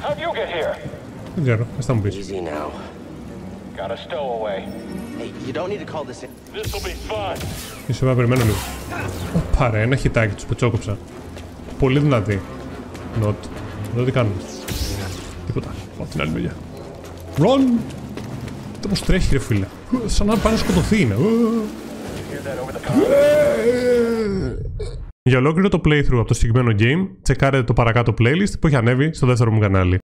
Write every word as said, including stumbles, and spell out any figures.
How'd you get here? Δεν ξέρω, ας τα μου πεις. Easy now. Got a stowaway. Hey, you don't need to call this in. This'll be fun. Ίσως να περιμένω λίγο. Ωπα ρε, ένα χιτάκι, τους πετσόκοψα. Πολύ δυνατή. Not. Εδώ τι κάνουμε. Τίποτα. Πάω την άλλη μεριά. Run! Τι πως τρέχει ρε φίλε. Σαν να πάνε να σκοτωθεί είναι. Για ολόκληρο το playthrough από το συγκεκριμένο game, τσεκάρετε το παρακάτω playlist που έχει ανέβει στο δεύτερο μου κανάλι.